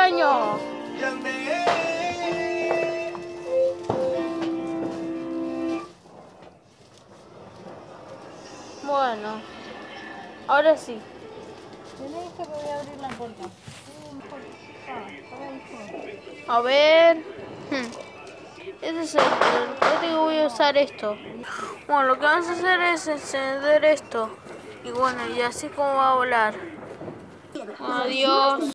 años. Bueno, ahora sí. Tenéis que voy a abrir la puerta. A ver. Este es el que voy a usar esto. Bueno, lo que vamos a hacer es encender esto. Y bueno, y así como va a volar. Adiós.